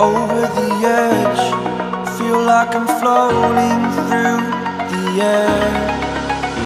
over the edge. Feel like I'm floating through the air.